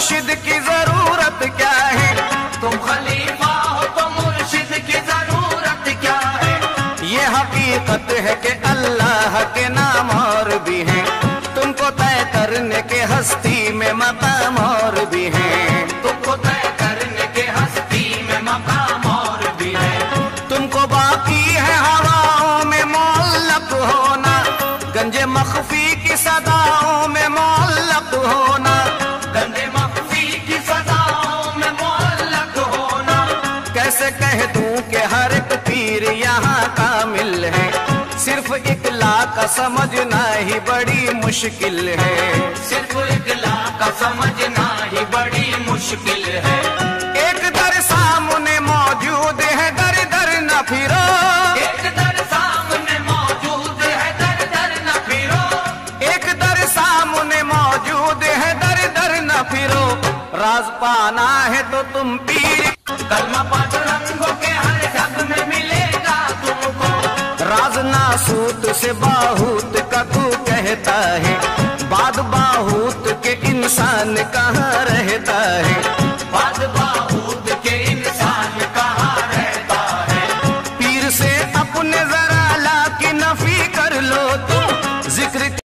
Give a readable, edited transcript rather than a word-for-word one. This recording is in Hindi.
मुर्शिद की जरूरत क्या है। तुम खलीफा हो तो मुर्शिद की जरूरत क्या है। ये हकीकत है कि अल्लाह के नाम और भी हैं, तुमको तय करने के हस्ती में मकाम और भी हैं। तुमको तय करने के हस्ती में मकाम और भी है। तुमको बाकी है हवाओं में मुअल्लक होना, गंजे मख्फी की सदाओं में मुअल्लक होना। गंजे मख्फी की सदाओं में मुअल्लक होना। कैसे कह दूं कि हर एक पीर यहाँ कामिल है, सिर्फ इकला का समझना ही बड़ी मुश्किल है। सिर्फ इकला का समझना ही बड़ी मुश्किल है। एक दर सामने मौजूद है, दर दर न फिरो। एक दर सामने मौजूद है, दर दर न फिरो। एक दर सामने मौजूद है, दर दर न फिरो। राज पाना है तो तुम पीर, कलमा पाँच रंगों के हर जग में मिलेगा तुमको। राज नासूत से बाहूत का तू कहता है, बाद बाहूत के इंसान कहाँ रहता है।